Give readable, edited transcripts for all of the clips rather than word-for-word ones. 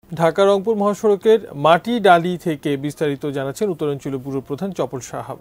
ঢাকা রংপুর মহাসড়কের মাটিডালি থেকে বিস্তারিত জানাচ্ছেন উত্তরাঞ্চলীয় ব্যুরো প্রধান চপল সাহাব।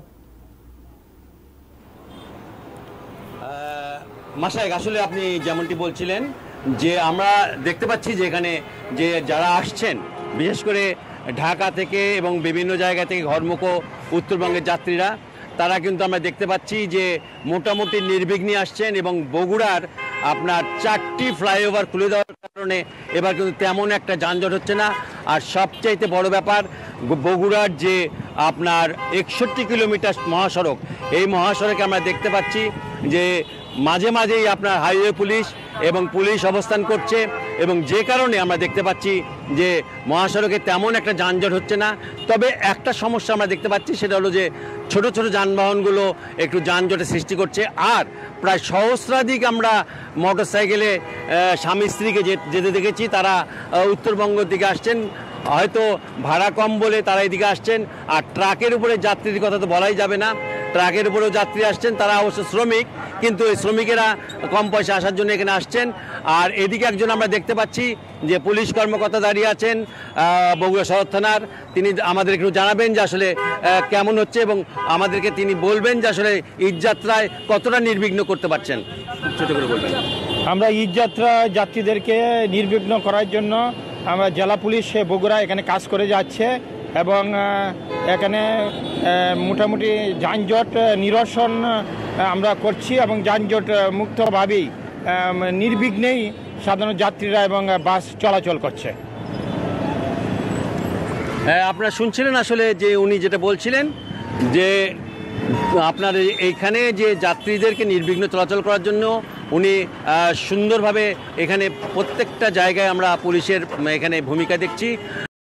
মাশায়েখ, আসলে আপনি যেমনটি বলছিলেন যে আমরা দেখতে পাচ্ছি যে এখানে যে যারা আসছেন বিশেষ করে ঢাকা থেকে এবং বিভিন্ন জায়গা থেকে ঘরমুখ উত্তরবঙ্গের যাত্রীরা, তারা কিন্তু আমরা দেখতে পাচ্ছি যে মোটামুটি নির্বিঘ্নে আসছেন এবং বগুড়ার আপনার 4টি ফ্লাইওভার খুলে দেওয়ার কারণে এবার কিন্তু তেমন একটা যানজট হচ্ছে না। আর সবচাইতে বড় ব্যাপার, বগুড়ার যে আপনার 61 কিলোমিটার মহাসড়ক, এই মহাসড়কে আমরা দেখতে পাচ্ছি যে মাঝে মাঝেই আপনার হাইওয়ে পুলিশ এবং পুলিশ অবস্থান করছে এবং যে কারণে আমরা দেখতে পাচ্ছি যে মহাসড়কে তেমন একটা যানজট হচ্ছে না। তবে একটা সমস্যা আমরা দেখতে পাচ্ছি, সেটা হলো যে ছোট ছোট যানবাহনগুলো একটু যানজটের সৃষ্টি করছে। আর প্রায় সহস্রাধিক আমরা মোটরসাইকেলে স্বামী স্ত্রীকে যেতে দেখেছি, তারা উত্তরবঙ্গ থেকে আসছেন, হয়তো ভাড়া কম বলে তারা এদিকে আসছেন। আর ট্রাকের উপরে যাত্রীর কথা তো বলাই যাবে না, ট্রাকের উপরেও যাত্রী আসছেন, তারা অবশ্য শ্রমিক, কিন্তু এই শ্রমিকেরা কম পয়সা আসার জন্য এখানে আসছেন। আর এদিকে একজন আমরা দেখতে পাচ্ছি যে পুলিশ কর্মকর্তা দাঁড়িয়ে আছেন বগুড়া সদর থানার, তিনি আমাদের একটু জানাবেন যে আসলে কেমন হচ্ছে এবং আমাদেরকে তিনি বলবেন যে আসলে ঈদযাত্রায় কতটা নির্বিঘ্ন করতে পারছেন। ছোট করে বলবেন। আমরা ঈদযাত্রা যাত্রীদেরকে নির্বিঘ্ন করার জন্য আমরা জেলা পুলিশ বগুড়া এখানে কাজ করে যাচ্ছে এবং এখানে মোটামুটি যানজট নিরসন আমরা করছি এবং যানজট মুক্তভাবেই নির্বিঘ্নেই সাধারণ যাত্রীরা এবং বাস চলাচল করছে। হ্যাঁ, আপনারা শুনছিলেন আসলে যে উনি যেটা বলছিলেন যে আপনার এইখানে যে যাত্রীদেরকে নির্বিঘ্ন চলাচল করার জন্য উনি সুন্দরভাবে এখানে প্রত্যেকটা জায়গায় আমরা পুলিশের এখানে ভূমিকা দেখছি।